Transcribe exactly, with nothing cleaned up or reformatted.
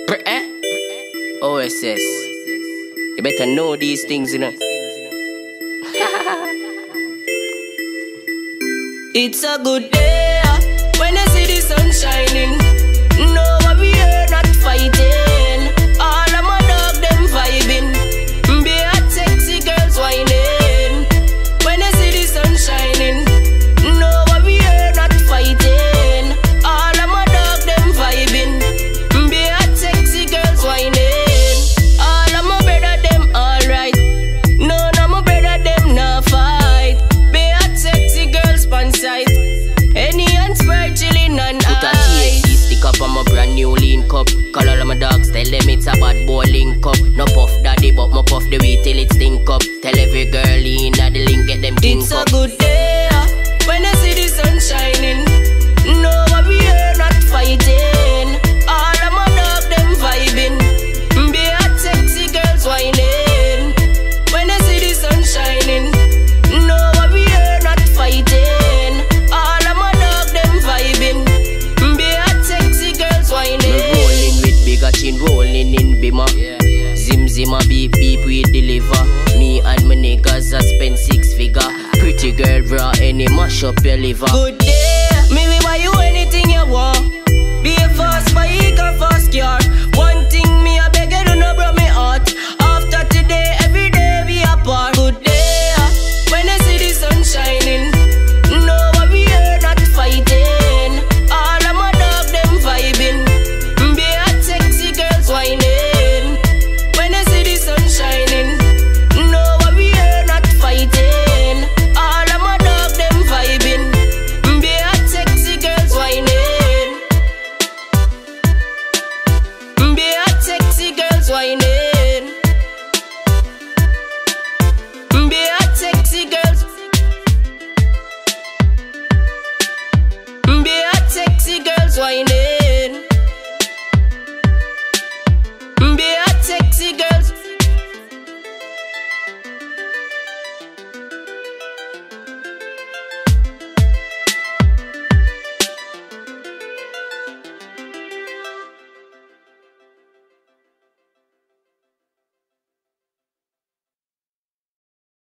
Eh? O S S. You better know these things, you know. It's a good day when I see the sun shining. No, we are not fighting. All of my dog them vibing. Be a sexy girls whining. When I see the sun shining. No, we are not fighting. All of my dog them vibing. Be a sexy girls whining. All of my brother them alright. None of my brother them not fight. Be a sexy girls pan side. Any unspurred chillin' and put a T S C stick up on my brand new lean cup. Call all of my dogs, tell them it's a bad boy link up. No puff daddy, but my puff the weed till it stink up. Tell every girl in at the link, get them kink up. It's a good day when I see the sun shining. No, we are not fighting. All of my dog them vibing. Be a sexy girls whining. When I see the sun shining. No, we are not fighting. All of my dog them vibing. Be a sexy girls whining. Me rolling with bigger chin, rolling in Bima. Yeah, yeah. Zim zim a beep beep we deliver. Me and my niggas a spend six figure. Pretty girl raw any mash up your liver. Good day, me we buy you anything you want. Be a fast bike or fast car. One thing me a beg you do not break me heart. After today, every day we apart. Good day, when I see the sun shining. No, we are not fighting. All of my dog them vibing. Be a sexy girls whining. When I see the sun shining. No, we are not fighting. All of my dog them vibing. Be a sexy girls whining. Be a sexy girls whining. Be a sexy girls. Be a sexy girls whining.